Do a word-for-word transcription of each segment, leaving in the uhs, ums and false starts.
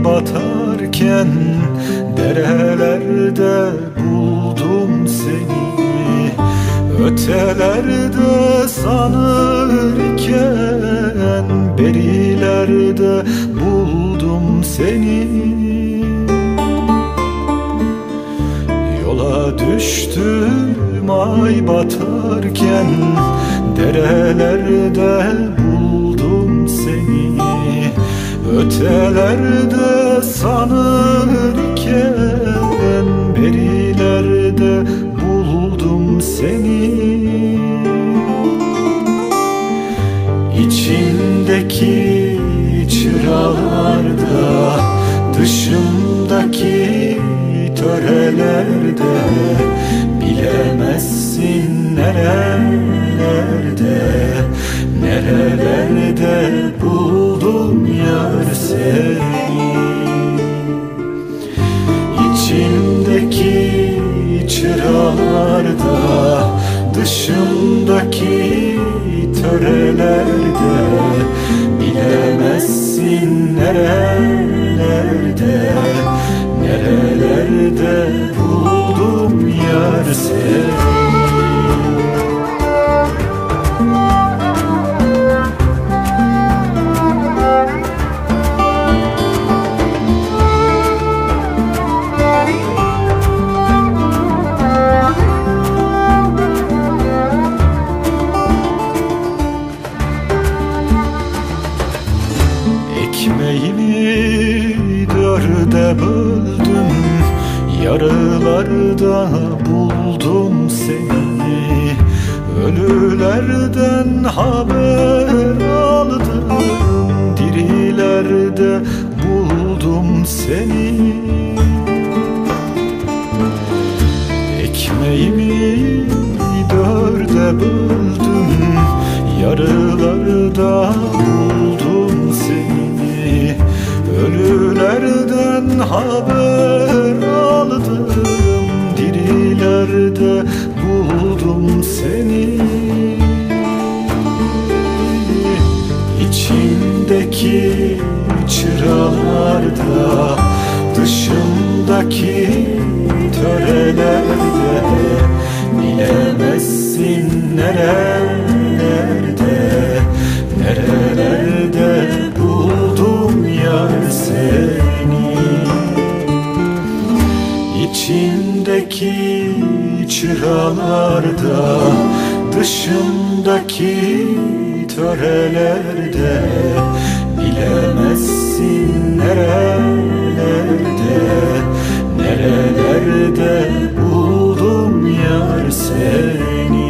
batarken derelerde buldum seni. Ötelerde sanırken berilerde buldum seni. Yola düştüm ay batarken derelerde buldum seni. Ötelerde sanırken berilerde buldum seni. İçimdeki çıralarda, dışımdaki törelerde, bilemezsin nerelerde, nerelerde buldum yar seni. İçimdeki çıralarda, dışımdaki törelerde, bilemezsin nerelerde, nerelerde buldum yar seni. Ekmeğimi dörde böldüm, yarılarda buldum seni. Ölülerden haber aldım, dirilerde buldum seni. Ekmeğimi dörde böldüm, yarılarda buldum seni. Ölülerden haber aldım, dirilerde buldum seni. İçimdeki çıralarda, dışımdaki törelerde, bilemezsin nerelerde, nerelerde buldum yar seni. İçimdeki çıralarda, dışımdaki törelerde, bilemezsin nerelerde, nerelerde buldum yar seni.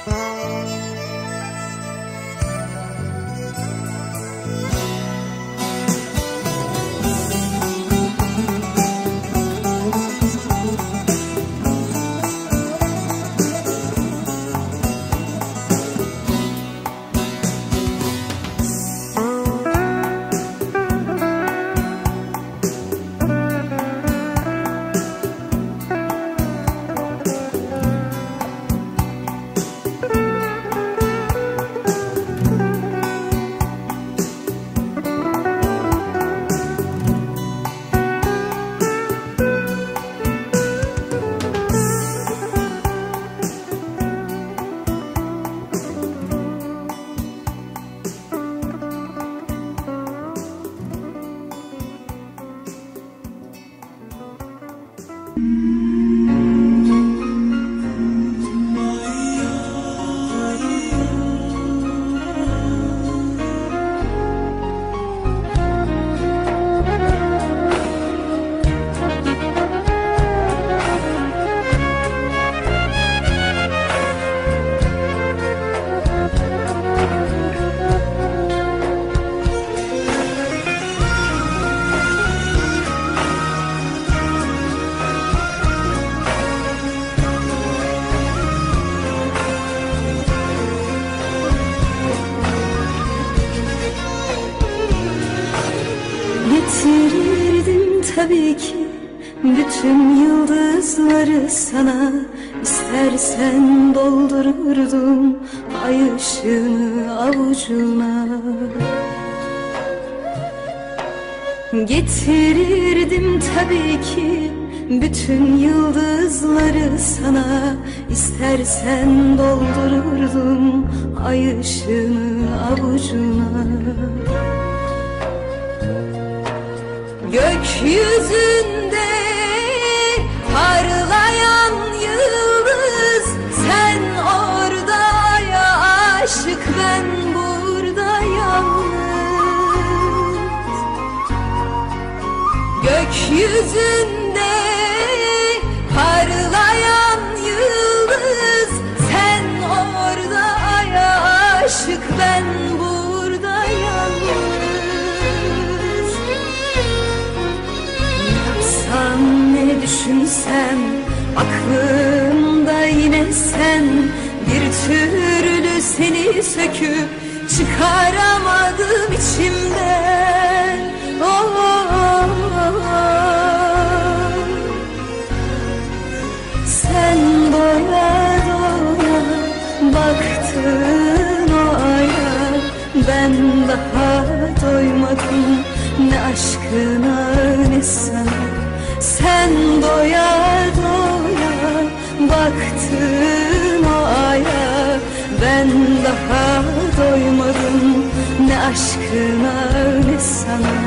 Getirirdim tabii ki bütün yıldızları sana, İstersen doldururdum ay ışığını avucuna. Getirirdim tabii ki bütün yıldızları sana, İstersen doldururdum ay ışığını avucuna. Gökyüzünde parlayan yıldız, sen orada ya aşık, ben burada yalnız. Gökyüzünde parlayan yıldız, sen orada ya aşık, ben burada yalnız. Ne düşünsem aklımda yine sen, bir türlü seni söküp çıkaramadım içimden. Oh, oh, oh. Sen doya doya baktın o aya, ben daha doymadım ne aşkına ne sana. Sen doya doya baktın o aya, ben daha doymadım ne aşkına ne sana.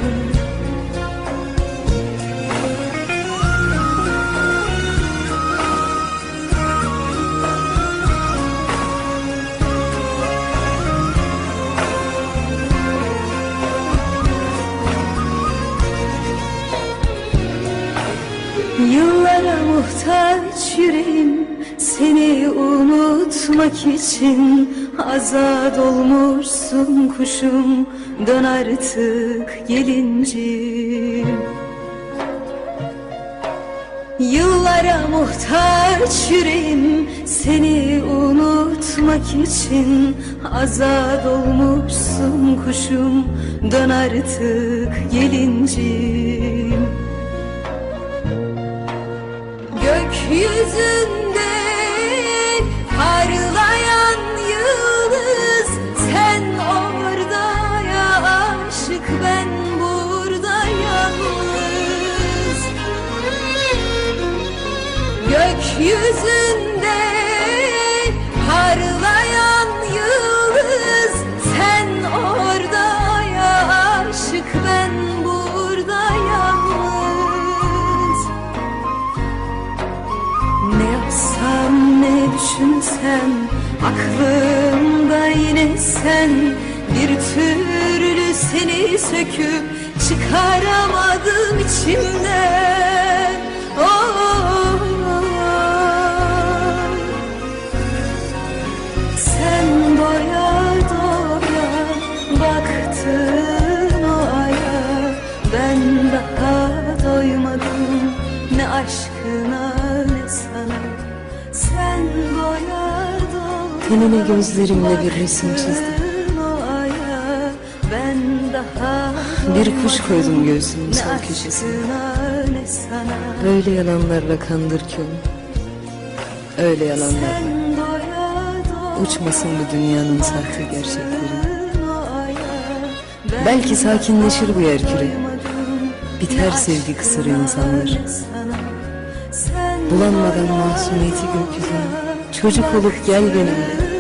Yıllara muhtaç yüreğim seni unutmak için, azad olmuşsun kuşum, dön artık gelincim. Yıllara muhtaç yüreğim seni unutmak için, azad olmuşsun kuşum, dön artık gelincim. Gökyüzünde parlayan yıldız, sen orada ya aşık, ben burada yalnız. Gökyüzünde parlayan yıldız, sen orada ya aşık, ben burada yalnız. Ne yapsam ne düşünsem aklımda yine sen, bir türlü seni söküp çıkaramadım içimden. Oh, oh, oh. Sen doya doya baktın o aya, ben daha doymadım ne aşkına ne sana. Sen doya doya Tenine gözlerimle bir resim çizdim. baktın o aya, ben daha Bir kuş koydum göğsümün ne sol köşesine. aşkına ne sana. Öyle yalanlarla kandır ki onu, öyle yalanlarla. Sen doya doya Uçmasın bu dünyanın sahte gerçekleri. baktın o aya, ben Belki sakinleşir bu yer küre. doymadım Biter sevgi kısır insanlar. Bulanmadan masumiyeti gökyüzüne. Çocuk olup gel benimle.